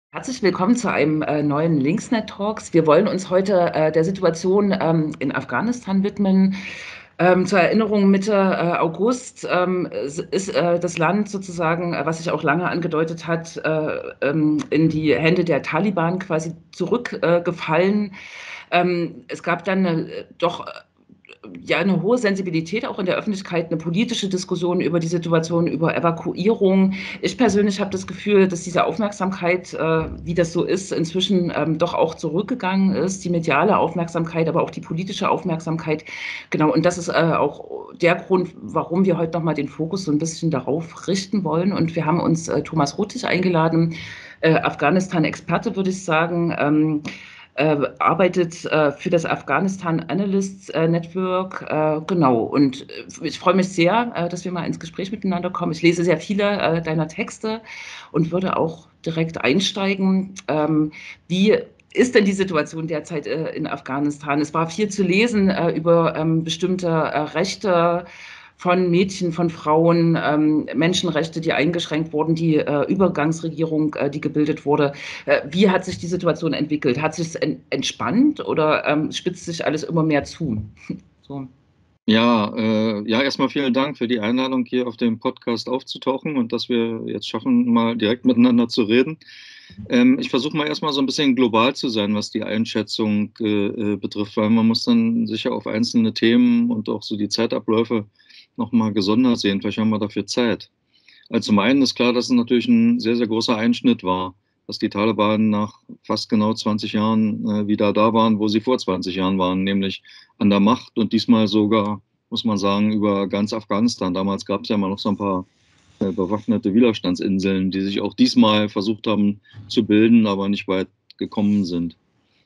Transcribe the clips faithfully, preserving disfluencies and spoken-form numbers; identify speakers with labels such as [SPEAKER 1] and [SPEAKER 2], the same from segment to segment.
[SPEAKER 1] Herzlich willkommen zu einem äh, neuen Linksnet Talks. Wir wollen uns heute äh, der Situation ähm, in Afghanistan widmen. Ähm, zur Erinnerung, Mitte äh, August ähm, ist äh, das Land sozusagen, äh, was sich auch lange angedeutet hat, äh, ähm, in die Hände der Taliban quasi zurückgefallen. Äh, ähm, es gab dann äh, doch ja eine hohe Sensibilität auch in der Öffentlichkeit, eine politische Diskussion über die Situation, über Evakuierung. Ich persönlich habe das Gefühl, dass diese Aufmerksamkeit, äh, wie das so ist, inzwischen ähm, doch auch zurückgegangen ist, die mediale Aufmerksamkeit, aber auch die politische Aufmerksamkeit. Genau, und das ist äh, auch der Grund, warum wir heute nochmal den Fokus so ein bisschen darauf richten wollen. Und wir haben uns äh, Thomas Ruttig eingeladen, äh, Afghanistan-Experte, würde ich sagen. Ähm, äh, arbeitet äh, für das Afghanistan Analysts äh, Network. Äh, genau, und äh, ich freue mich sehr, äh, dass wir mal ins Gespräch miteinander kommen. Ich lese sehr viele äh, deiner Texte und würde auch direkt einsteigen. Ähm, wie ist denn die Situation derzeit äh, in Afghanistan? Es war viel zu lesen äh, über ähm, bestimmte äh, Rechte von Mädchen, von Frauen, ähm, Menschenrechte, die eingeschränkt wurden, die äh, Übergangsregierung, äh, die gebildet wurde. Äh, wie hat sich die Situation entwickelt? Hat sich es en entspannt oder ähm, spitzt sich alles immer mehr zu? So.
[SPEAKER 2] Ja, äh, ja, erstmal vielen Dank für die Einladung, hier auf dem Podcast aufzutauchen und dass wir jetzt schaffen, mal direkt miteinander zu reden. Ähm, ich versuche mal erstmal so ein bisschen global zu sein, was die Einschätzung äh, äh, betrifft, weil man muss dann sicher auf einzelne Themen und auch so die Zeitabläufe nochmal gesondert sehen. Vielleicht haben wir dafür Zeit. Also zum einen ist klar, dass es natürlich ein sehr, sehr großer Einschnitt war, dass die Taliban nach fast genau zwanzig Jahren äh, wieder da waren, wo sie vor zwanzig Jahren waren, nämlich an der Macht und diesmal sogar, muss man sagen, über ganz Afghanistan. Damals gab es ja immer noch so ein paar äh, bewaffnete Widerstandsinseln, die sich auch diesmal versucht haben zu bilden, aber nicht weit gekommen sind.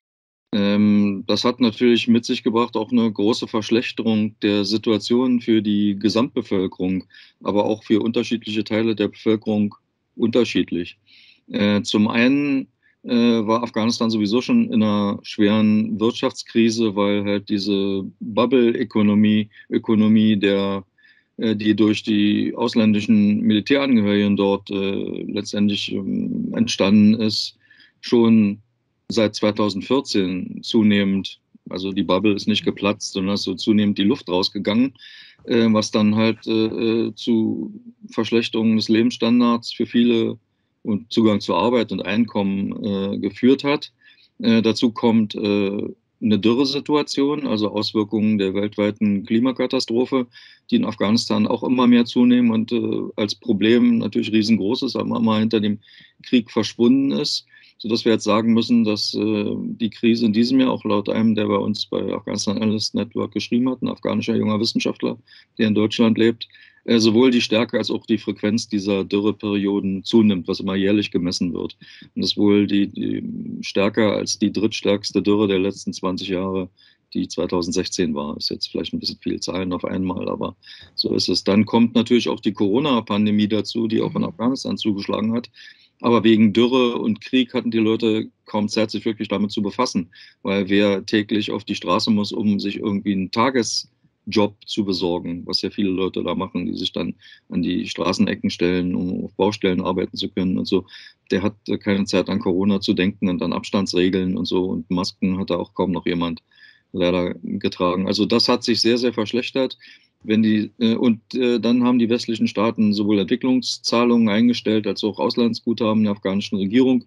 [SPEAKER 2] Ähm, das hat natürlich mit sich gebracht auch eine große Verschlechterung der Situation für die Gesamtbevölkerung, aber auch für unterschiedliche Teile der Bevölkerung unterschiedlich. Äh, zum einen äh, war Afghanistan sowieso schon in einer schweren Wirtschaftskrise, weil halt diese Bubble-Ökonomie, Ökonomie der, äh, die durch die ausländischen Militärangehörigen dort äh, letztendlich ähm, entstanden ist, schon seit zweitausendvierzehn zunehmend, also die Bubble ist nicht geplatzt, sondern ist so zunehmend die Luft rausgegangen, äh, was dann halt äh, äh, zu Verschlechterungen des Lebensstandards für viele und Zugang zu Arbeit und Einkommen äh, geführt hat. Äh, dazu kommt äh, eine Dürresituation, also Auswirkungen der weltweiten Klimakatastrophe, die in Afghanistan auch immer mehr zunehmen und äh, als Problem natürlich riesengroß ist, aber immer hinter dem Krieg verschwunden ist, sodass wir jetzt sagen müssen, dass äh, die Krise in diesem Jahr, auch laut einem, der bei uns bei Afghanistan Analyst Network geschrieben hat, ein afghanischer junger Wissenschaftler, der in Deutschland lebt, äh, sowohl die Stärke als auch die Frequenz dieser Dürreperioden zunimmt, was immer jährlich gemessen wird. Und das ist wohl die, die stärker als die drittstärkste Dürre der letzten zwanzig Jahre, die zweitausendsechzehn war. Ist jetzt vielleicht ein bisschen viel Zahlen auf einmal, aber so ist es. Dann kommt natürlich auch die Corona-Pandemie dazu, die auch in
[SPEAKER 1] Mhm.
[SPEAKER 2] Afghanistan zugeschlagen hat. Aber wegen Dürre und Krieg hatten die Leute kaum Zeit, sich wirklich damit zu befassen, weil wer täglich auf die Straße muss, um sich irgendwie einen Tagesjob zu besorgen, was ja viele Leute da machen, die sich dann an die Straßenecken stellen, um auf Baustellen arbeiten zu können und so, der hat keine Zeit an Corona zu denken und an Abstandsregeln und so, und Masken hat da auch kaum noch jemand leider getragen. Also das hat sich sehr, sehr verschlechtert. Wenn die, äh, und äh, dann haben die westlichen Staaten sowohl Entwicklungszahlungen eingestellt als auch Auslandsguthaben der afghanischen Regierung,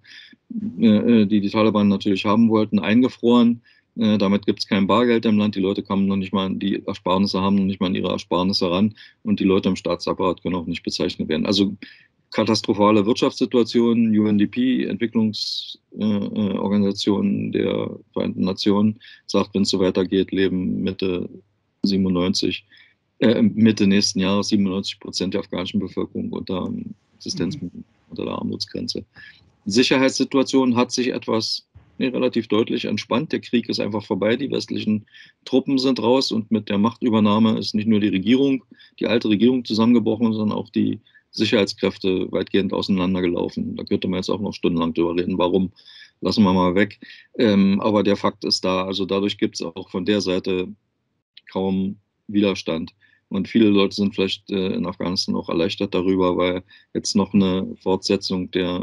[SPEAKER 2] äh, äh, die die Taliban natürlich haben wollten, eingefroren. Äh, damit gibt es kein Bargeld im Land. Die Leute kommen noch nicht mal an die Ersparnisse, haben noch nicht mal an ihre Ersparnisse ran. Und die Leute im Staatsapparat können auch nicht bezeichnet werden. Also katastrophale Wirtschaftssituation, U N D P, Entwicklungsorganisation äh, der Vereinten Nationen, sagt, wenn es so weitergeht, leben Mitte siebenundneunzig, äh, Mitte nächsten Jahres siebenundneunzig Prozent der afghanischen Bevölkerung unter Existenz,
[SPEAKER 1] Mhm.
[SPEAKER 2] unter der Armutsgrenze. Die Sicherheitssituation hat sich etwas nee, relativ deutlich entspannt. Der Krieg ist einfach vorbei. Die westlichen Truppen sind raus und mit der Machtübernahme ist nicht nur die Regierung, die alte Regierung zusammengebrochen, sondern auch die Sicherheitskräfte weitgehend auseinandergelaufen. Da könnte man jetzt auch noch stundenlang drüber reden. Warum? Lassen wir mal weg. Ähm, aber der Fakt ist da. Also dadurch gibt es auch von der Seite kaum Widerstand. Und viele Leute sind vielleicht äh, in Afghanistan auch erleichtert darüber, weil jetzt noch eine Fortsetzung der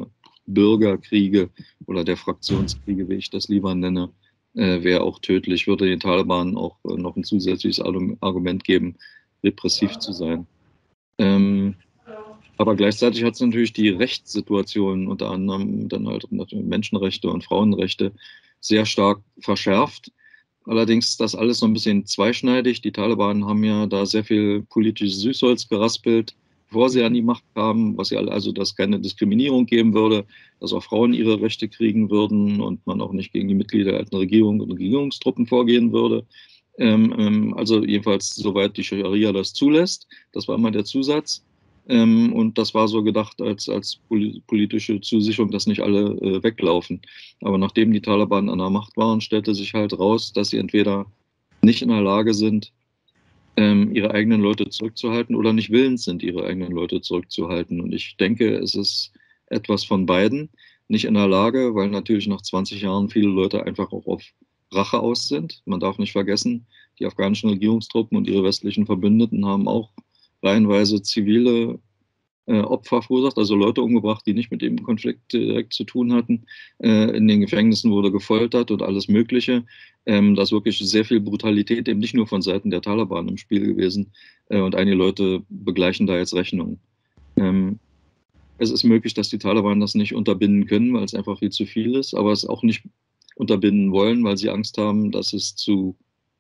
[SPEAKER 2] Bürgerkriege oder der Fraktionskriege, wie ich das lieber nenne, äh, wäre auch tödlich, würde den Taliban auch äh, noch ein zusätzliches Argument geben, repressiv zu sein. Ähm, aber gleichzeitig hat es natürlich die Rechtssituation, unter anderem dann halt Menschenrechte und Frauenrechte, sehr stark verschärft. Allerdings ist das alles so ein bisschen zweischneidig. Die Taliban haben ja da sehr viel politisches Süßholz geraspelt, bevor sie an die Macht kamen, was ja also, dass keine Diskriminierung geben würde, dass auch Frauen ihre Rechte kriegen würden und man auch nicht gegen die Mitglieder der alten Regierung und Regierungstruppen vorgehen würde. Ähm, ähm, also jedenfalls soweit die Scharia das zulässt. Das war immer der Zusatz. Ähm, und das war so gedacht als, als politische Zusicherung, dass nicht alle äh, weglaufen. Aber nachdem die Taliban an der Macht waren, stellte sich halt raus, dass sie entweder nicht in der Lage sind, ähm, ihre eigenen Leute zurückzuhalten oder nicht willens sind, ihre eigenen Leute zurückzuhalten. Und ich denke, es ist etwas von beiden. Nicht in der Lage, weil natürlich nach zwanzig Jahren viele Leute einfach auch auf Rache aus sind. Man darf nicht vergessen, die afghanischen Regierungstruppen und ihre westlichen Verbündeten haben auch reihenweise zivile äh, Opfer verursacht, also Leute umgebracht, die nicht mit dem Konflikt direkt zu tun hatten. Äh, in den Gefängnissen wurde gefoltert und alles Mögliche. Ähm, da ist wirklich sehr viel Brutalität eben nicht nur von Seiten der Taliban im Spiel gewesen. Äh, und einige Leute begleichen da jetzt Rechnungen. Ähm, es ist möglich, dass die Taliban das nicht unterbinden können, weil es einfach viel zu viel ist, aber es auch nicht unterbinden wollen, weil sie Angst haben, dass es zu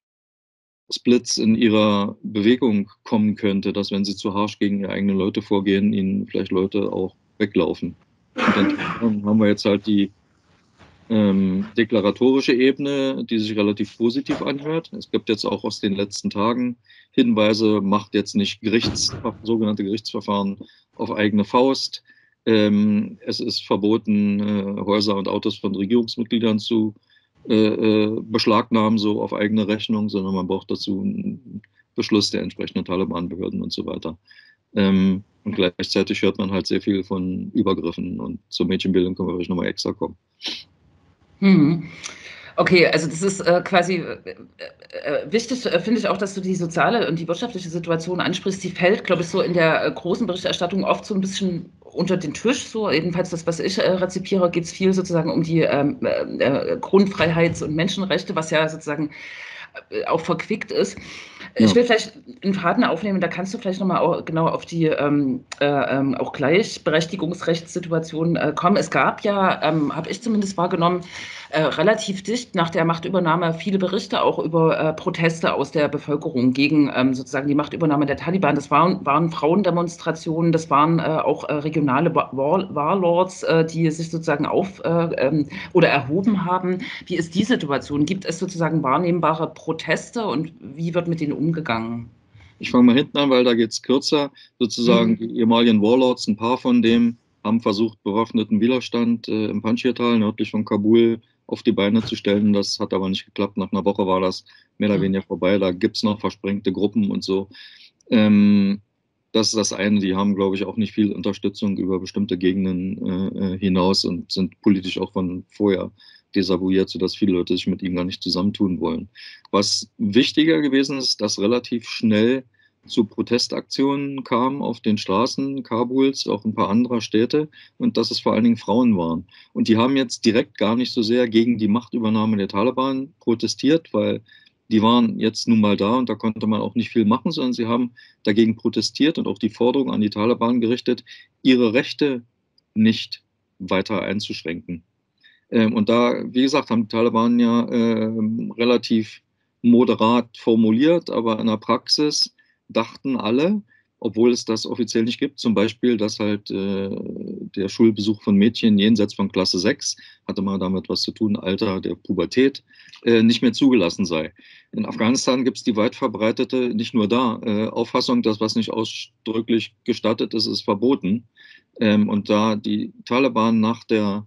[SPEAKER 2] Splits in ihrer Bewegung kommen könnte, dass wenn sie zu harsch gegen ihre eigenen Leute vorgehen, ihnen vielleicht Leute auch weglaufen. Und dann haben wir jetzt halt die ähm, deklaratorische Ebene, die sich relativ positiv anhört. Es gibt jetzt auch aus den letzten Tagen Hinweise, macht jetzt nicht Gerichts, sogenannte Gerichtsverfahren auf eigene Faust. Ähm, es ist verboten, äh, Häuser und Autos von Regierungsmitgliedern zu äh, beschlagnahmen, so auf eigene Rechnung, sondern man braucht dazu einen Beschluss der entsprechenden Taliban-Behörden und so weiter. Ähm, und gleichzeitig hört man halt sehr viel von Übergriffen und zur Mädchenbildung können wir vielleicht nochmal extra kommen.
[SPEAKER 1] Hm. Okay, also das ist äh, quasi äh, äh, wichtig, äh, finde ich auch, dass du die soziale und die wirtschaftliche Situation ansprichst. Die fällt, glaube ich, so in der äh, großen Berichterstattung oft so ein bisschen unter den Tisch. So, jedenfalls das, was ich äh, rezipiere, geht es viel sozusagen um die ähm, äh, Grundfreiheits- und Menschenrechte, was ja sozusagen äh, auch verquickt ist.
[SPEAKER 2] Ja.
[SPEAKER 1] Ich will vielleicht einen Faden aufnehmen, da kannst du vielleicht nochmal auch genau auf die ähm, äh, ähm, auch Gleichberechtigungsrechtssituation äh, kommen. Es gab ja, ähm, habe ich zumindest wahrgenommen, äh, relativ dicht nach der Machtübernahme viele Berichte auch über äh, Proteste aus der Bevölkerung gegen ähm, sozusagen die Machtübernahme der Taliban. Das waren, waren Frauendemonstrationen, das waren äh, auch äh, regionale War Warlords, äh, die sich sozusagen auf äh, ähm, oder erhoben haben. Wie ist die Situation? Gibt es sozusagen wahrnehmbare Proteste und wie wird mit denen umgegangen?
[SPEAKER 2] Ich fange mal hinten an, weil da geht es kürzer. Sozusagen
[SPEAKER 1] Mhm.
[SPEAKER 2] die ehemaligen Warlords, ein paar von denen haben versucht, bewaffneten Widerstand äh, im Panjshir-Tal nördlich von Kabul auf die Beine zu stellen. Das hat aber nicht geklappt. Nach einer Woche war das mehr oder weniger vorbei. Da gibt es noch versprengte Gruppen und so. Ähm, das ist das eine. Die haben, glaube ich, auch nicht viel Unterstützung über bestimmte Gegenden äh, hinaus und sind politisch auch von vorher desavouiert, sodass viele Leute sich mit ihm gar nicht zusammentun wollen. Was wichtiger gewesen ist, dass relativ schnell zu Protestaktionen kam auf den Straßen Kabuls, auch ein paar anderer Städte, und dass es vor allen Dingen Frauen waren. Und die haben jetzt direkt gar nicht so sehr gegen die Machtübernahme der Taliban protestiert, weil die waren jetzt nun mal da und da konnte man auch nicht viel machen, sondern sie haben dagegen protestiert und auch die Forderung an die Taliban gerichtet, ihre Rechte nicht weiter einzuschränken. Ähm, und da, wie gesagt, haben die Taliban ja äh, relativ moderat formuliert, aber in der Praxis dachten alle, obwohl es das offiziell nicht gibt, zum Beispiel, dass halt äh, der Schulbesuch von Mädchen jenseits von Klasse sechs, hatte mal damit was zu tun, Alter der Pubertät, äh, nicht mehr zugelassen sei. In Afghanistan gibt es die weit verbreitete, nicht nur da, äh, Auffassung, dass was nicht ausdrücklich gestattet ist, ist verboten. Ähm, und da die Taliban nach der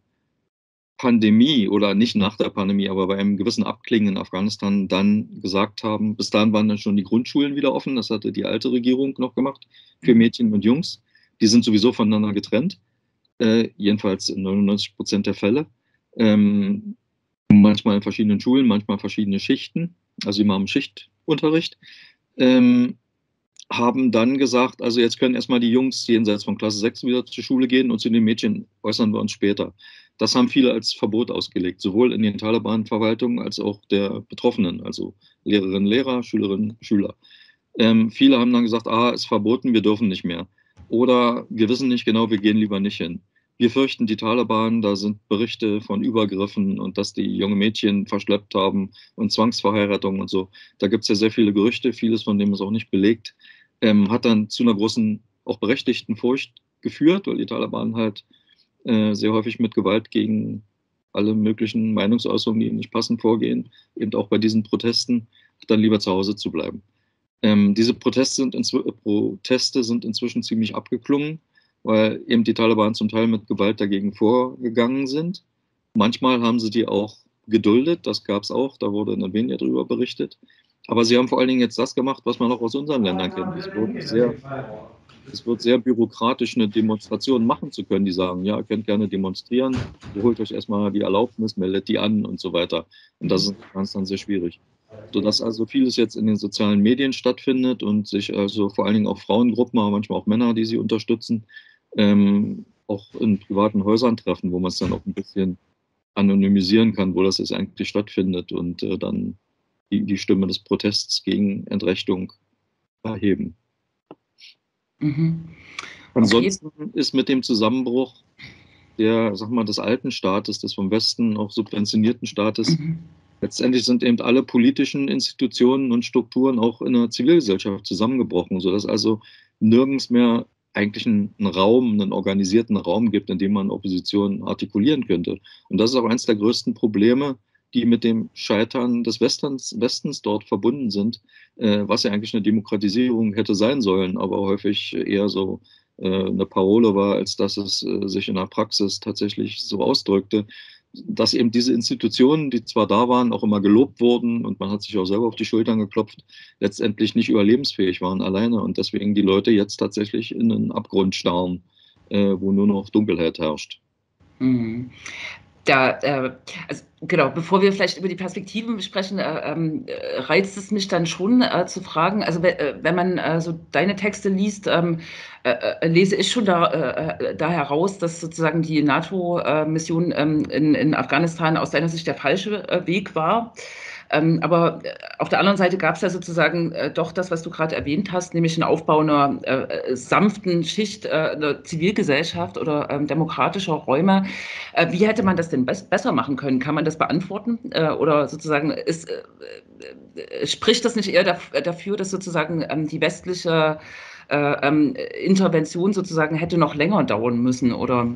[SPEAKER 2] Pandemie oder nicht nach der Pandemie, aber bei einem gewissen Abklingen in Afghanistan dann gesagt haben, bis dahin waren dann schon die Grundschulen wieder offen, das hatte die alte Regierung noch gemacht, für Mädchen und Jungs. Die sind sowieso voneinander getrennt, äh, jedenfalls in neunundneunzig Prozent der Fälle. Ähm, manchmal in verschiedenen Schulen, manchmal verschiedene Schichten, also immer im Schichtunterricht. Ähm, haben dann gesagt, also jetzt können erstmal die Jungs jenseits von Klasse sechs wieder zur Schule gehen und zu den Mädchen äußern wir uns später. Das haben viele als Verbot ausgelegt, sowohl in den Taliban-Verwaltungen als auch der Betroffenen, also Lehrerinnen, Lehrer, Schülerinnen, Schüler. Ähm, viele haben dann gesagt, ah, ist verboten, wir dürfen nicht mehr. Oder wir wissen nicht genau, wir gehen lieber nicht hin. Wir fürchten die Taliban, da sind Berichte von Übergriffen und dass die junge Mädchen verschleppt haben und Zwangsverheiratungen und so. Da gibt es ja sehr viele Gerüchte, vieles von dem ist auch nicht belegt. Ähm, hat dann zu einer großen, auch berechtigten Furcht geführt, weil die Taliban halt äh, sehr häufig mit Gewalt gegen alle möglichen Meinungsäußerungen, die ihnen nicht passen, vorgehen, eben auch bei diesen Protesten, dann lieber zu Hause zu bleiben. Ähm, diese Proteste sind, Proteste sind inzwischen ziemlich abgeklungen, weil eben die Taliban zum Teil mit Gewalt dagegen vorgegangen sind. Manchmal haben sie die auch geduldet, das gab es auch, da wurde in weniger darüber berichtet. Aber sie haben vor allen Dingen jetzt das gemacht, was man auch aus unseren Ländern kennt. Es wird sehr, es wird sehr bürokratisch, eine Demonstration machen zu können. Die sagen, ja, ihr könnt gerne demonstrieren, ihr holt euch erstmal die Erlaubnis, meldet die an und so weiter. Und das ist dann sehr schwierig. Sodass also vieles jetzt in den sozialen Medien stattfindet und sich also vor allen Dingen auch Frauengruppen, aber manchmal auch Männer, die sie unterstützen, ähm, auch in privaten Häusern treffen, wo man es dann auch ein bisschen anonymisieren kann, wo das jetzt eigentlich stattfindet und äh, dann die, die Stimme des Protests gegen Entrechtung erheben.
[SPEAKER 1] Mhm. Okay.
[SPEAKER 2] Ansonsten ist mit dem Zusammenbruch der, sag mal, des alten Staates, des vom Westen auch subventionierten Staates,
[SPEAKER 1] Mhm.
[SPEAKER 2] letztendlich sind eben alle politischen Institutionen und Strukturen auch in der Zivilgesellschaft zusammengebrochen, sodass also nirgends mehr eigentlich einen, einen Raum, einen organisierten Raum gibt, in dem man Opposition artikulieren könnte. Und das ist auch eines der größten Probleme, die mit dem Scheitern des Westens, Westens dort verbunden sind, äh, was ja eigentlich eine Demokratisierung hätte sein sollen, aber häufig eher so äh, eine Parole war, als dass es äh, sich in der Praxis tatsächlich so ausdrückte, dass eben diese Institutionen, die zwar da waren, auch immer gelobt wurden und man hat sich auch selber auf die Schultern geklopft, letztendlich nicht überlebensfähig waren alleine und deswegen die Leute jetzt tatsächlich in einen Abgrund starren, äh, wo nur noch Dunkelheit herrscht.
[SPEAKER 1] Mhm. Da, äh, also genau, bevor wir vielleicht über die Perspektiven sprechen, äh, ähm, äh, reizt es mich dann schon äh, zu fragen, also we- äh, wenn man äh, so deine Texte liest, ähm, äh, äh, lese ich schon da, äh, äh, da heraus, dass sozusagen die NATO-Mission ähm, in, in Afghanistan aus deiner Sicht der falsche äh, Weg war. Ähm, aber äh, auf der anderen Seite gab es ja sozusagen äh, doch das, was du gerade erwähnt hast, nämlich einen Aufbau einer äh, äh, sanften Schicht, äh, einer Zivilgesellschaft oder ähm, demokratischer Räume. Äh, wie hätte man das denn bes besser machen können? Kann man das beantworten? Äh, oder sozusagen ist, äh, äh, spricht das nicht eher daf dafür, dass sozusagen ähm, die westliche äh, ähm, Intervention sozusagen hätte noch länger dauern müssen? Oder?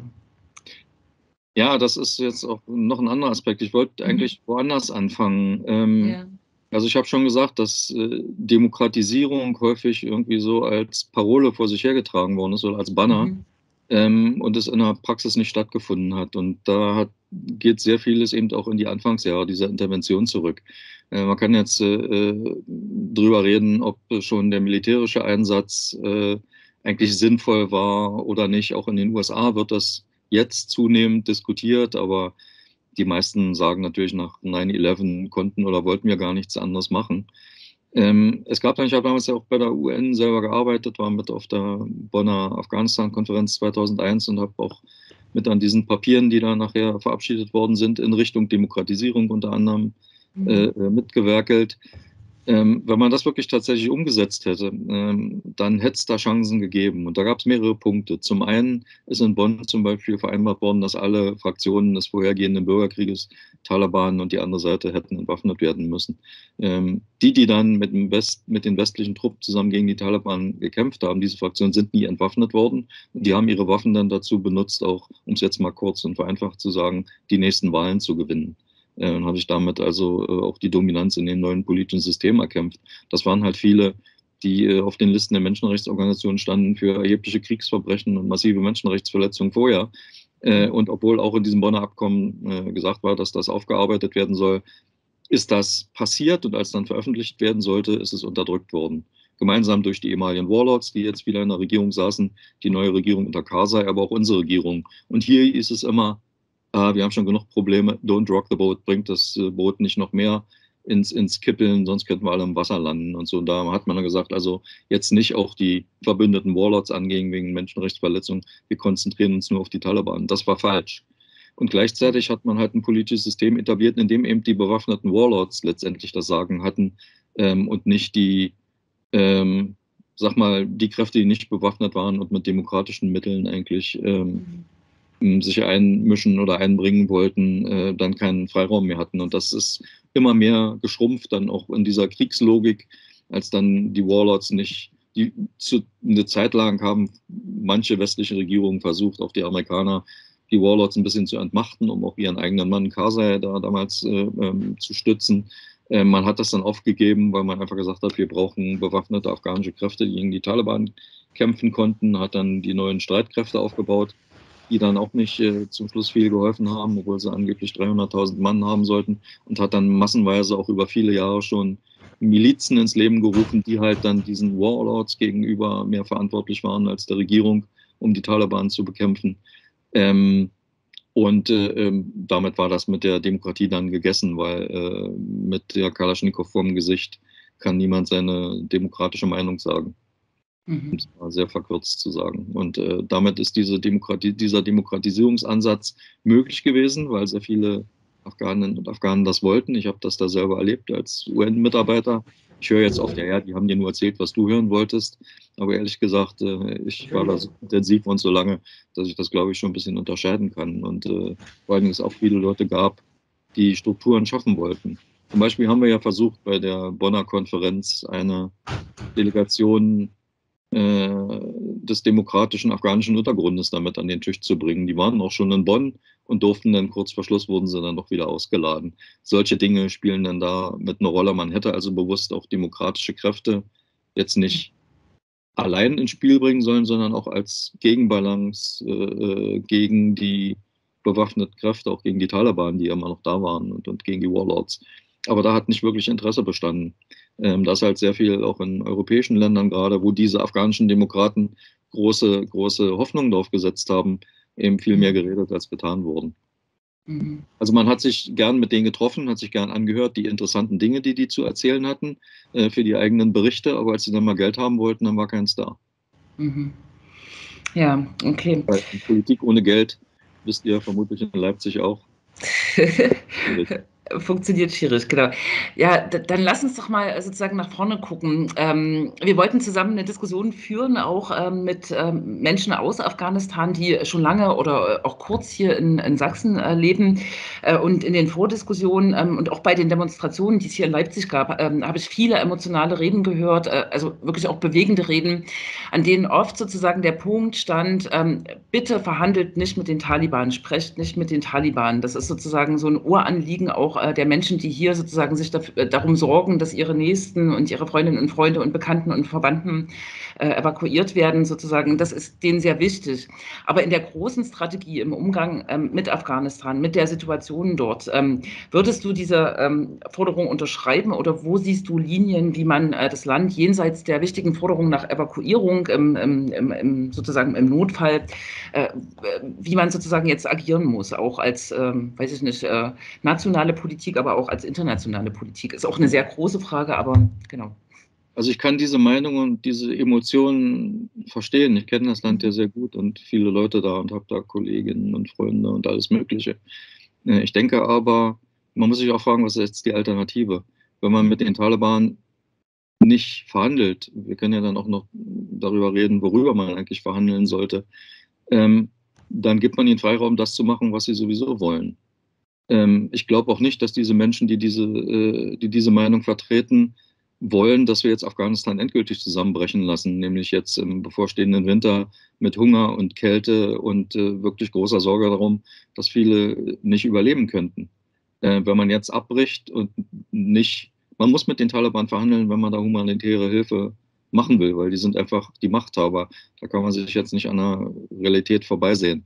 [SPEAKER 2] Ja, das ist jetzt auch noch ein anderer Aspekt. Ich wollte
[SPEAKER 1] Mhm.
[SPEAKER 2] eigentlich woanders anfangen. Ähm,
[SPEAKER 1] Ja.
[SPEAKER 2] also ich habe schon gesagt, dass äh, Demokratisierung häufig irgendwie so als Parole vor sich hergetragen worden ist oder als Banner.
[SPEAKER 1] Mhm.
[SPEAKER 2] Ähm, und es in der Praxis nicht stattgefunden hat. Und da hat, geht sehr vieles eben auch in die Anfangsjahre dieser Intervention zurück. Äh, man kann jetzt äh, äh, drüber reden, ob schon der militärische Einsatz äh, eigentlich sinnvoll war oder nicht. Auch in den U S A wird das jetzt zunehmend diskutiert, aber die meisten sagen natürlich, nach neun elf konnten oder wollten wir gar nichts anderes machen. Ähm, es gab dann, ich habe damals ja auch bei der U N selber gearbeitet, war mit auf der Bonner Afghanistan-Konferenz zweitausendeins und habe auch mit an diesen Papieren, die da nachher verabschiedet worden sind, in Richtung Demokratisierung unter anderem äh,
[SPEAKER 1] Mhm.
[SPEAKER 2] äh, mitgewerkelt. Ähm, wenn man das wirklich tatsächlich umgesetzt hätte, ähm, dann hätte es da Chancen gegeben. Und da gab es mehrere Punkte. Zum einen ist in Bonn zum Beispiel vereinbart worden, dass alle Fraktionen des vorhergehenden Bürgerkrieges, Taliban und die andere Seite, hätten entwaffnet werden müssen. Ähm, die, die dann mit, dem West, mit den westlichen Truppen zusammen gegen die Taliban gekämpft haben, diese Fraktionen sind nie entwaffnet worden. Und die haben ihre Waffen dann dazu benutzt, auch, um es jetzt mal kurz und vereinfacht zu sagen, die nächsten Wahlen zu gewinnen. Äh, und habe ich damit also äh, auch die Dominanz in dem neuen politischen System erkämpft. Das waren halt viele, die äh, auf den Listen der Menschenrechtsorganisationen standen für erhebliche Kriegsverbrechen und massive Menschenrechtsverletzungen vorher. Äh, und obwohl auch in diesem Bonner Abkommen äh, gesagt war, dass das aufgearbeitet werden soll, ist das passiert und als dann veröffentlicht werden sollte, ist es unterdrückt worden. Gemeinsam durch die ehemaligen Warlords, die jetzt wieder in der Regierung saßen, die neue Regierung unter Karzai, aber auch unsere Regierung. Und hier ist es immer, äh, wir haben schon genug Probleme, don't rock the boat, bringt das äh, Boot nicht noch mehr ins, ins Kippeln, sonst könnten wir alle im Wasser landen und so. Und da hat man dann gesagt, also jetzt nicht auch die verbündeten Warlords angehen wegen Menschenrechtsverletzungen, wir konzentrieren uns nur auf die Taliban. Das war falsch. Und gleichzeitig hat man halt ein politisches System etabliert, in dem eben die bewaffneten Warlords letztendlich das Sagen hatten ähm, und nicht die, ähm, sag mal, die Kräfte, die nicht bewaffnet waren und mit demokratischen Mitteln eigentlich ähm, sich einmischen oder einbringen wollten, äh, dann keinen Freiraum mehr hatten. Und das ist immer mehr geschrumpft, dann auch in dieser Kriegslogik, als dann die Warlords nicht, die zu, eine Zeit lang haben manche westliche Regierungen versucht, auch die Amerikaner, die Warlords ein bisschen zu entmachten, um auch ihren eigenen Mann Karzai da damals äh, ähm, zu stützen. Äh, man hat das dann aufgegeben, weil man einfach gesagt hat, wir brauchen bewaffnete afghanische Kräfte, die gegen die Taliban kämpfen konnten, hat dann die neuen Streitkräfte aufgebaut, die dann auch nicht äh, zum Schluss viel geholfen haben, obwohl sie angeblich dreihunderttausend Mann haben sollten, und hat dann massenweise auch über viele Jahre schon Milizen ins Leben gerufen, die halt dann diesen Warlords gegenüber mehr verantwortlich waren als der Regierung, um die Taliban zu bekämpfen. Ähm, und äh, ähm, damit war das mit der Demokratie dann gegessen, weil äh, mit der Kalaschnikow vorm Gesicht kann niemand seine demokratische Meinung sagen. Um es mal sehr verkürzt zu sagen. Und äh, damit ist diese Demokratie, dieser Demokratisierungsansatz möglich gewesen, weil sehr viele Afghaninnen und Afghanen das wollten. Ich habe das da selber erlebt als U N-Mitarbeiter. Ich höre jetzt oft, ja, ja, die haben dir nur erzählt, was du hören wolltest. Aber ehrlich gesagt, äh, ich war da so intensiv und so lange, dass ich das, glaube ich, schon ein bisschen unterscheiden kann. Und äh, vor allem es auch viele Leute gab, die Strukturen schaffen wollten. Zum Beispiel haben wir ja versucht, bei der Bonner Konferenz eine Delegation des demokratischen afghanischen Untergrundes damit an den Tisch zu bringen. Die waren auch schon in Bonn und durften dann kurz vor Schluss, wurden sie dann noch wieder ausgeladen. Solche Dinge spielen dann da mit einer Rolle. Man hätte also bewusst auch demokratische Kräfte jetzt nicht allein ins Spiel bringen sollen, sondern auch als Gegenbalance äh, gegen die bewaffneten Kräfte, auch gegen die Taliban, die ja immer noch da waren, und, und gegen die Warlords. Aber da hat nicht wirklich Interesse bestanden. Ähm, das halt sehr viel auch in europäischen Ländern gerade, wo diese afghanischen Demokraten große, große Hoffnungen drauf gesetzt haben, eben viel mehr geredet als getan wurden. Mhm. Also man hat sich gern mit denen getroffen, hat sich gern angehört, die interessanten Dinge, die die zu erzählen hatten, äh, für die eigenen Berichte, aber als sie dann mal Geld haben wollten, dann war keins da.
[SPEAKER 1] Mhm. Ja, okay.
[SPEAKER 2] Weil Politik ohne Geld, wisst ihr vermutlich in Leipzig auch.
[SPEAKER 1] Funktioniert schwierig, genau. Ja, dann lass uns doch mal sozusagen nach vorne gucken. Ähm, wir wollten zusammen eine Diskussion führen, auch ähm, mit ähm, Menschen aus Afghanistan, die schon lange oder auch kurz hier in, in Sachsen äh, leben. Äh, und in den Vordiskussionen ähm, und auch bei den Demonstrationen, die es hier in Leipzig gab, ähm, habe ich viele emotionale Reden gehört, äh, also wirklich auch bewegende Reden, an denen oft sozusagen der Punkt stand, ähm, bitte verhandelt nicht mit den Taliban, sprecht nicht mit den Taliban. Das ist sozusagen so ein Uranliegen auch der Menschen, die hier sozusagen sich dafür, darum sorgen, dass ihre Nächsten und ihre Freundinnen und Freunde und Bekannten und Verwandten äh, evakuiert werden, sozusagen. Das ist denen sehr wichtig. Aber in der großen Strategie im Umgang ähm, mit Afghanistan, mit der Situation dort, ähm, würdest du diese ähm, Forderung unterschreiben, oder wo siehst du Linien, wie man äh, das Land jenseits der wichtigen Forderung nach Evakuierung im, im, im, im sozusagen im Notfall, äh, wie man sozusagen jetzt agieren muss, auch als, ähm, weiß ich nicht, äh, nationale Politik, aber auch als internationale Politik? Ist auch eine sehr große Frage, aber genau.
[SPEAKER 2] Also ich kann diese Meinung und diese Emotionen verstehen. Ich kenne das Land ja sehr gut und viele Leute da und habe da Kolleginnen und Freunde und alles Mögliche. Ich denke aber, man muss sich auch fragen, was ist jetzt die Alternative? Wenn man mit den Taliban nicht verhandelt, wir können ja dann auch noch darüber reden, worüber man eigentlich verhandeln sollte, ähm, dann gibt man ihnen Freiraum, das zu machen, was sie sowieso wollen. Ähm, ich glaube auch nicht, dass diese Menschen, die diese, äh, die diese Meinung vertreten, wollen, dass wir jetzt Afghanistan endgültig zusammenbrechen lassen, nämlich jetzt im bevorstehenden Winter mit Hunger und Kälte und äh, wirklich großer Sorge darum, dass viele nicht überleben könnten. Äh, wenn man jetzt abbricht und nicht, man muss mit den Taliban verhandeln, wenn man da humanitäre Hilfe machen will, weil die sind einfach die Machthaber. Da kann man sich jetzt nicht an der Realität vorbeisehen.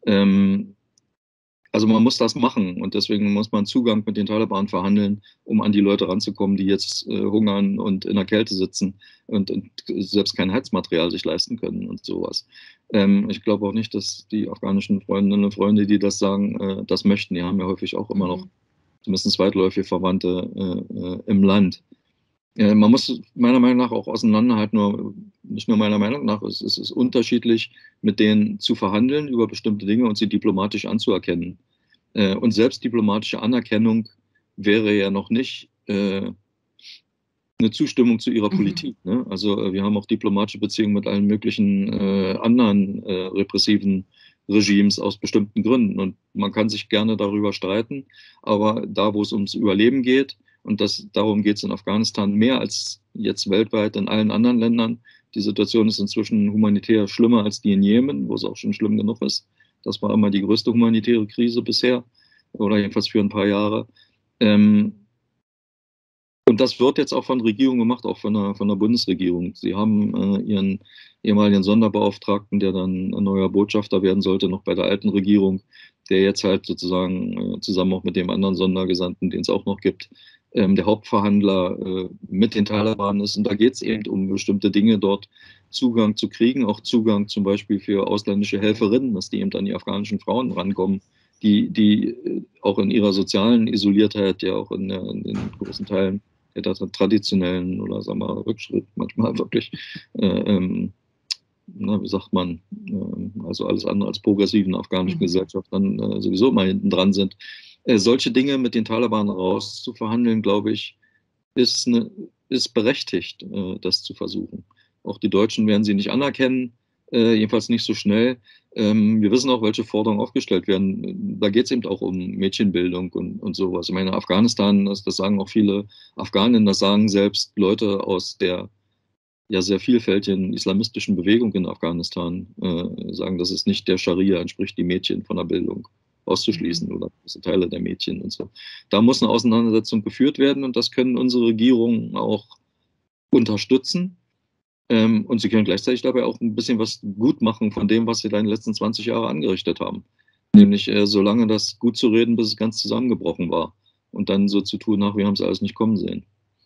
[SPEAKER 2] Ähm, Also man muss das machen, und deswegen muss man Zugang mit den Taliban verhandeln, um an die Leute ranzukommen, die jetzt äh, hungern und in der Kälte sitzen und, und selbst kein Heizmaterial sich leisten können und sowas. Ähm, ich glaube auch nicht, dass die afghanischen Freundinnen und Freunde, die das sagen, äh, das möchten. Die haben ja häufig auch immer noch zumindest weitläufig Verwandte äh, äh, im Land. Äh, man muss meiner Meinung nach auch auseinanderhalten, nur, nicht nur meiner Meinung nach, es, es ist unterschiedlich, mit denen zu verhandeln über bestimmte Dinge und sie diplomatisch anzuerkennen. Äh, und selbst diplomatische Anerkennung wäre ja noch nicht äh, eine Zustimmung zu ihrer Politik. Ne? Also äh, wir haben auch diplomatische Beziehungen mit allen möglichen äh, anderen äh, repressiven Regimes aus bestimmten Gründen. Und man kann sich gerne darüber streiten, aber da, wo es ums Überleben geht, und das, darum geht es in Afghanistan mehr als jetzt weltweit in allen anderen Ländern. Die Situation ist inzwischen humanitär schlimmer als die in Jemen, wo es auch schon schlimm genug ist. Das war immer die größte humanitäre Krise bisher, oder jedenfalls für ein paar Jahre. Ähm, und das wird jetzt auch von Regierungen gemacht, auch von der, von der Bundesregierung. Sie haben äh, ihren ehemaligen Sonderbeauftragten, der dann ein neuer Botschafter werden sollte, noch bei der alten Regierung, der jetzt halt sozusagen äh, zusammen auch mit dem anderen Sondergesandten, den es auch noch gibt, ähm, der Hauptverhandler äh, mit den Taliban ist. Und da geht es eben um bestimmte Dinge, dort Zugang zu kriegen, auch Zugang zum Beispiel für ausländische Helferinnen, dass die eben an die afghanischen Frauen rankommen, die, die auch in ihrer sozialen Isoliertheit, ja auch in, der, in den großen Teilen der traditionellen oder sagen wir Rückschritt manchmal wirklich, äh, ähm, na, wie sagt man, äh, also alles andere als progressiven afghanischen mhm. Gesellschaft dann äh, sowieso mal hinten dran sind. Äh, solche Dinge mit den Taliban rauszuverhandeln, glaube ich, ist, eine, ist berechtigt, äh, das zu versuchen. Auch die Deutschen werden sie nicht anerkennen, äh, jedenfalls nicht so schnell. Ähm, wir wissen auch, welche Forderungen aufgestellt werden. Da geht es eben auch um Mädchenbildung und, und sowas. Ich meine, Afghanistan, das, das sagen auch viele Afghanen, das sagen selbst Leute aus der ja sehr vielfältigen islamistischen Bewegung in Afghanistan, äh, sagen, dass es nicht der Scharia entspricht, die Mädchen von der Bildung auszuschließen oder gewisse Teile der Mädchen und so. Da muss eine Auseinandersetzung geführt werden und das können unsere Regierungen auch unterstützen. Ähm, und sie können gleichzeitig dabei auch ein bisschen was gut machen von dem, was sie da in den letzten zwanzig Jahren angerichtet haben. Nämlich äh, so lange das gut zu reden, bis es ganz zusammengebrochen war. Und dann so zu tun, ach, wir haben es alles nicht kommen sehen.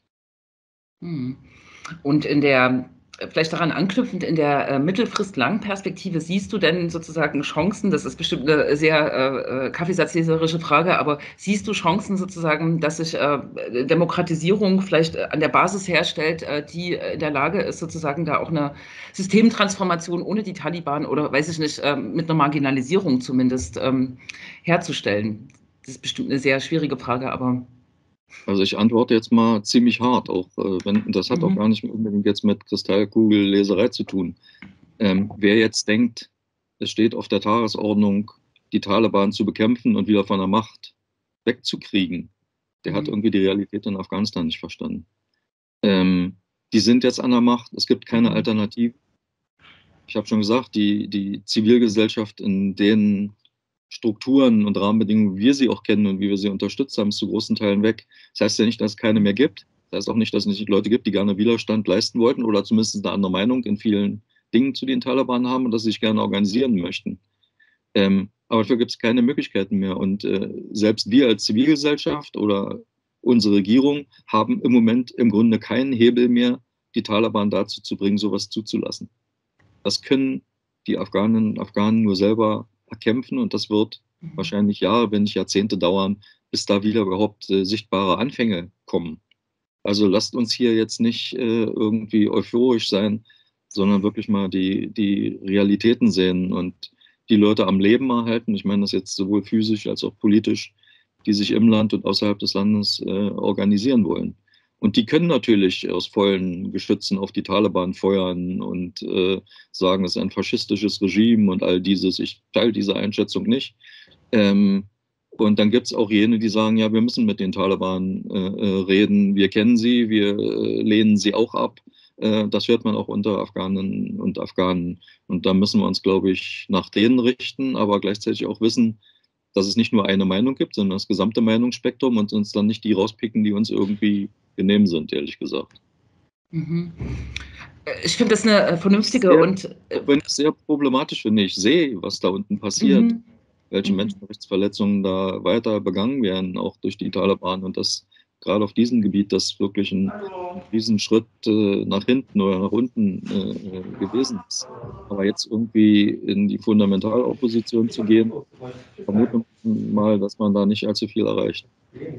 [SPEAKER 1] Und in der, vielleicht daran anknüpfend, in der äh, Mittelfrist-Langperspektive siehst du denn sozusagen Chancen, das ist bestimmt eine sehr äh, kaffeesatzleserische Frage, aber siehst du Chancen sozusagen, dass sich äh, Demokratisierung vielleicht an der Basis herstellt, äh, die in der Lage ist, sozusagen da auch eine Systemtransformation ohne die Taliban oder, weiß ich nicht, äh, mit einer Marginalisierung zumindest ähm, herzustellen? Das ist bestimmt eine sehr schwierige Frage, aber...
[SPEAKER 2] Also ich antworte jetzt mal ziemlich hart, auch äh, wenn das hat mhm. auch gar nicht unbedingt jetzt mit Kristallkugelleserei zu tun. Ähm, wer jetzt denkt, es steht auf der Tagesordnung, die Taliban zu bekämpfen und wieder von der Macht wegzukriegen, der mhm. hat irgendwie die Realität in Afghanistan nicht verstanden. Ähm, die sind jetzt an der Macht, es gibt keine mhm. Alternative. Ich habe schon gesagt, die, die Zivilgesellschaft, in denen Strukturen und Rahmenbedingungen, wie wir sie auch kennen und wie wir sie unterstützt haben, ist zu großen Teilen weg. Das heißt ja nicht, dass es keine mehr gibt. Das heißt auch nicht, dass es nicht Leute gibt, die gerne Widerstand leisten wollten oder zumindest eine andere Meinung in vielen Dingen zu den Taliban haben und dass sie sich gerne organisieren möchten. Ähm, aber dafür gibt es keine Möglichkeiten mehr. Und äh, selbst wir als Zivilgesellschaft oder unsere Regierung haben im Moment im Grunde keinen Hebel mehr, die Taliban dazu zu bringen, sowas zuzulassen. Das können die Afghaninnen und Afghanen nur selber erkämpfen und das wird wahrscheinlich Jahre, wenn nicht Jahrzehnte dauern, bis da wieder überhaupt äh, sichtbare Anfänge kommen. Also lasst uns hier jetzt nicht äh, irgendwie euphorisch sein, sondern wirklich mal die, die Realitäten sehen und die Leute am Leben erhalten. Ich meine das jetzt sowohl physisch als auch politisch, die sich im Land und außerhalb des Landes äh, organisieren wollen. Und die können natürlich aus vollen Geschützen auf die Taliban feuern und äh, sagen, es ist ein faschistisches Regime und all dieses. Ich teile diese Einschätzung nicht. Ähm, und dann gibt es auch jene, die sagen, ja, wir müssen mit den Taliban äh, reden. Wir kennen sie, wir äh, lehnen sie auch ab. Äh, das hört man auch unter Afghaninnen und Afghanen. Und da müssen wir uns, glaube ich, nach denen richten, aber gleichzeitig auch wissen, dass es nicht nur eine Meinung gibt, sondern das gesamte Meinungsspektrum und uns dann nicht die rauspicken, die uns irgendwie genehm sind, ehrlich gesagt.
[SPEAKER 1] Mhm. Ich finde das eine vernünftige
[SPEAKER 2] sehr,
[SPEAKER 1] und...
[SPEAKER 2] Wenn ich sehr problematisch finde, ich sehe, was da unten passiert, mhm. welche mhm. Menschenrechtsverletzungen da weiter begangen werden, auch durch die Taliban und das gerade auf diesem Gebiet, das wirklich ein Riesenschritt äh, nach hinten oder nach unten äh, gewesen ist. Aber jetzt irgendwie in die Fundamentalopposition zu gehen, vermute mal, dass man da nicht allzu viel erreicht.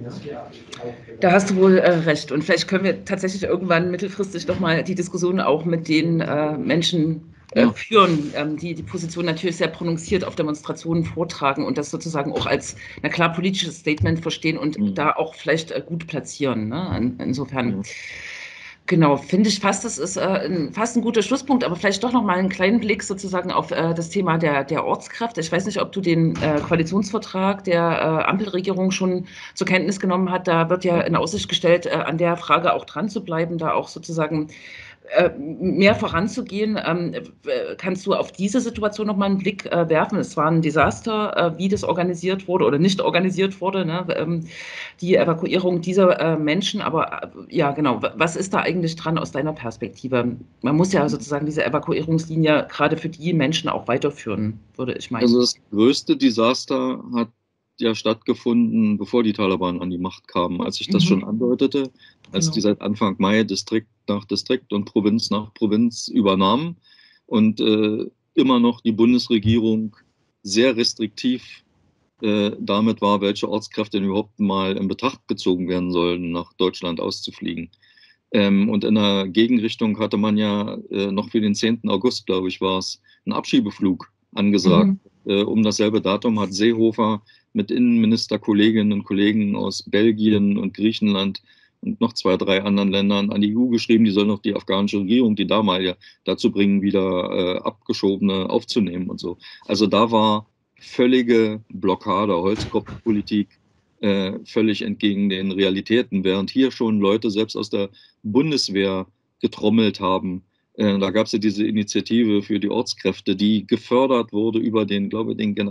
[SPEAKER 1] Da hast du wohl äh, recht. Und vielleicht können wir tatsächlich irgendwann mittelfristig doch mal die Diskussion auch mit den äh, Menschen äh,
[SPEAKER 2] Ja.
[SPEAKER 1] führen, ähm, die die Position natürlich sehr prononciert auf Demonstrationen vortragen und das sozusagen auch als, na klar, politisches Statement verstehen und
[SPEAKER 2] Mhm.
[SPEAKER 1] da auch vielleicht äh, gut platzieren. Ne? In, insofern.
[SPEAKER 2] Ja.
[SPEAKER 1] Genau, finde ich fast, das ist äh, ein, fast ein guter Schlusspunkt, aber vielleicht doch noch mal einen kleinen Blick sozusagen auf äh, das Thema der, der Ortskräfte. Ich weiß nicht, ob du den äh, Koalitionsvertrag der äh, Ampelregierung schon zur Kenntnis genommen hast. Da wird ja in Aussicht gestellt, äh, an der Frage auch dran zu bleiben, da auch sozusagen äh, mehr voranzugehen. Ähm, kannst du auf diese Situation noch mal einen Blick äh, werfen? Es war ein Desaster, äh, wie das organisiert wurde oder nicht organisiert wurde, ne? ähm, die Evakuierung dieser äh, Menschen. Aber äh, ja, genau, was ist da eigentlich dran aus deiner Perspektive? Man muss ja sozusagen diese Evakuierungslinie gerade für die Menschen auch weiterführen, würde ich meinen.
[SPEAKER 2] Also das größte Desaster hat ja stattgefunden, bevor die Taliban an die Macht kamen, als ich das
[SPEAKER 1] Mhm.
[SPEAKER 2] schon andeutete, als
[SPEAKER 1] Genau.
[SPEAKER 2] die seit Anfang Mai Distrikt nach Distrikt und Provinz nach Provinz übernahmen und äh, immer noch die Bundesregierung sehr restriktiv äh, damit war, welche Ortskräfte denn überhaupt mal in Betracht gezogen werden sollen, nach Deutschland auszufliegen. Ähm, und in der Gegenrichtung hatte man ja äh, noch für den zehnten August, glaube ich, war es, einen Abschiebeflug angesagt.
[SPEAKER 1] Mhm.
[SPEAKER 2] Äh, um dasselbe Datum hat Seehofer mit Innenministerkolleginnen und Kollegen aus Belgien und Griechenland und noch zwei, drei anderen Ländern an die E U geschrieben, die sollen noch die afghanische Regierung, die damalige, dazu bringen, wieder äh, Abgeschobene aufzunehmen und so. Also da war völlige Blockade, Holzkopfpolitik, äh, völlig entgegen den Realitäten, während hier schon Leute selbst aus der Bundeswehr getrommelt haben. Äh, da gab es ja diese Initiative für die Ortskräfte, die gefördert wurde über den, glaube ich, den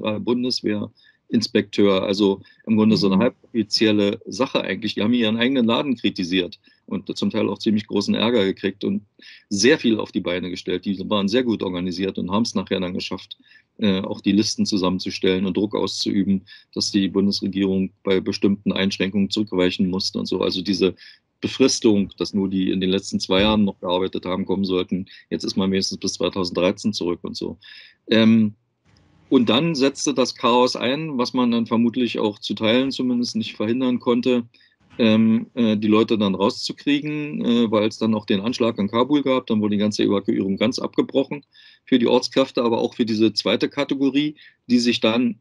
[SPEAKER 2] Generalbundeswehrinspekteur. Also im Grunde so eine
[SPEAKER 1] Mhm.
[SPEAKER 2] halboffizielle Sache eigentlich. Die haben ihren eigenen Laden kritisiert und zum Teil auch ziemlich großen Ärger gekriegt und sehr viel auf die Beine gestellt. Die waren sehr gut organisiert und haben es nachher dann geschafft, äh, auch die Listen zusammenzustellen und Druck auszuüben, dass die Bundesregierung bei bestimmten Einschränkungen zurückweichen musste und so. Also diese Befristung, dass nur die in den letzten zwei Jahren noch gearbeitet haben, kommen sollten. Jetzt ist man mindestens bis zweitausenddreizehn zurück und so. Ähm, und dann setzte das Chaos ein, was man dann vermutlich auch zu Teilen zumindest nicht verhindern konnte, ähm, äh, die Leute dann rauszukriegen, äh, weil es dann auch den Anschlag in Kabul gab. Dann wurde die ganze Evakuierung ganz abgebrochen für die Ortskräfte, aber auch für diese zweite Kategorie, die sich dann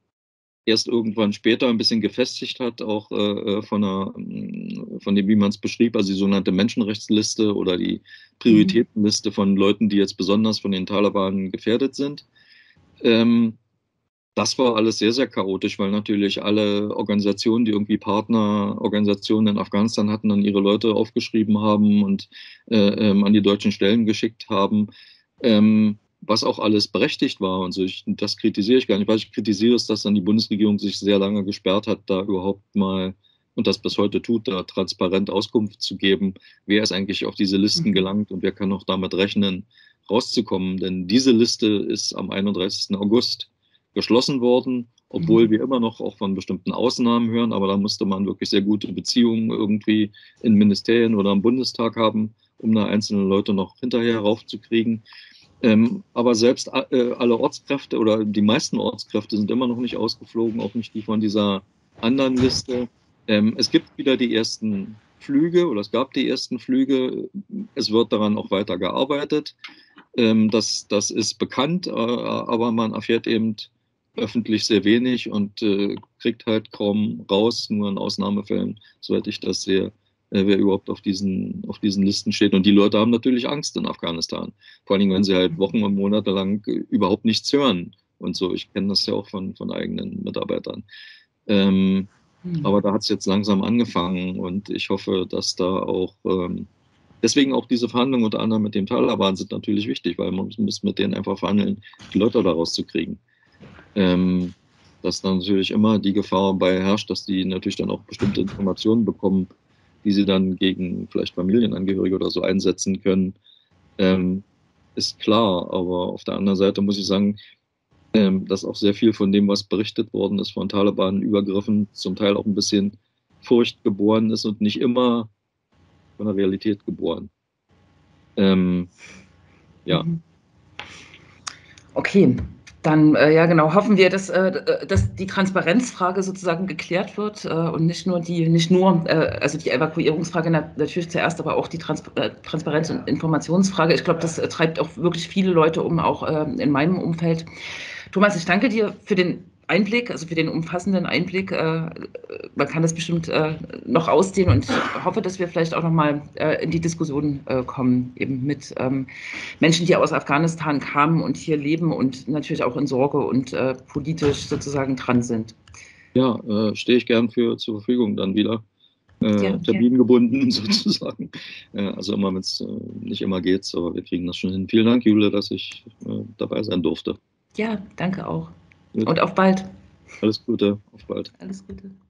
[SPEAKER 2] erst irgendwann später ein bisschen gefestigt hat, auch äh, von, einer, von dem, wie man es beschrieb, also die sogenannte Menschenrechtsliste oder die
[SPEAKER 1] Mhm.
[SPEAKER 2] Prioritätenliste von Leuten, die jetzt besonders von den Taliban gefährdet sind. Ähm, das war alles sehr, sehr chaotisch, weil natürlich alle Organisationen, die irgendwie Partnerorganisationen in Afghanistan hatten, dann ihre Leute aufgeschrieben haben und äh, ähm, an die deutschen Stellen geschickt haben. Ähm, was auch alles berechtigt war und so. Ich, das kritisiere ich gar nicht. Was ich kritisiere, ist, dass dann die Bundesregierung sich sehr lange gesperrt hat, da überhaupt mal, und das bis heute tut, da transparent Auskunft zu geben, wer ist eigentlich auf diese Listen
[SPEAKER 1] Mhm.
[SPEAKER 2] gelangt und wer kann auch damit rechnen, rauszukommen. Denn diese Liste ist am einunddreißigsten August geschlossen worden, obwohl
[SPEAKER 1] Mhm.
[SPEAKER 2] wir immer noch auch von bestimmten Ausnahmen hören, aber da musste man wirklich sehr gute Beziehungen irgendwie in Ministerien oder im Bundestag haben, um da einzelne Leute noch hinterher raufzukriegen. Ähm, aber selbst äh, alle Ortskräfte oder die meisten Ortskräfte sind immer noch nicht ausgeflogen, auch nicht die von dieser anderen Liste. Ähm, es gibt wieder die ersten Flüge oder es gab die ersten Flüge. Es wird daran auch weiter gearbeitet. Ähm, das, das ist bekannt, äh, aber man erfährt eben öffentlich sehr wenig und äh, kriegt halt kaum raus, nur in Ausnahmefällen, soweit ich das sehe, äh, wer überhaupt auf diesen, auf diesen Listen steht. Und die Leute haben natürlich Angst in Afghanistan. Vor allem, wenn sie halt Wochen und Monate lang äh, überhaupt nichts hören und so. Ich kenne das ja auch von, von eigenen Mitarbeitern. Ähm,
[SPEAKER 1] Mhm.
[SPEAKER 2] aber da hat es jetzt langsam angefangen und ich hoffe, dass da auch ähm, deswegen auch diese Verhandlungen unter anderem mit dem Taliban sind natürlich wichtig, weil man muss mit denen einfach verhandeln, die Leute da rauszukriegen. Ähm, dass dann natürlich immer die Gefahr bei herrscht, dass die natürlich dann auch bestimmte Informationen bekommen, die sie dann gegen vielleicht Familienangehörige oder so einsetzen können, ähm, ist klar. Aber auf der anderen Seite muss ich sagen, ähm, dass auch sehr viel von dem, was berichtet worden ist von Taliban-Übergriffen, zum Teil auch ein bisschen Furcht geboren ist und nicht immer von der Realität geboren. Ähm, ja.
[SPEAKER 1] Mhm. Okay, Dann, äh, ja genau, hoffen wir, dass, äh, dass die Transparenzfrage sozusagen geklärt wird äh, und nicht nur die, nicht nur, äh, also die Evakuierungsfrage natürlich zuerst, aber auch die Trans äh, Transparenz- und Informationsfrage. Ich glaube, das äh, treibt auch wirklich viele Leute um, auch äh, in meinem Umfeld. Thomas, ich danke dir für den Einblick, also für den umfassenden Einblick. Äh, man kann das bestimmt äh, noch ausdehnen und ich hoffe, dass wir vielleicht auch noch mal äh, in die Diskussion äh, kommen, eben mit ähm, Menschen, die aus Afghanistan kamen und hier leben und natürlich auch in Sorge und äh, politisch sozusagen dran sind.
[SPEAKER 2] Ja, äh, stehe ich gern für zur Verfügung dann wieder. Äh,
[SPEAKER 1] Ja,
[SPEAKER 2] termingebunden sozusagen. Äh, also immer, wenn es äh, nicht immer geht, aber wir kriegen das schon hin. Vielen Dank, Jule, dass ich äh, dabei sein durfte.
[SPEAKER 1] ja, danke auch.
[SPEAKER 2] Gut.
[SPEAKER 1] Und auf bald.
[SPEAKER 2] Alles Gute, auf bald.
[SPEAKER 1] Alles Gute.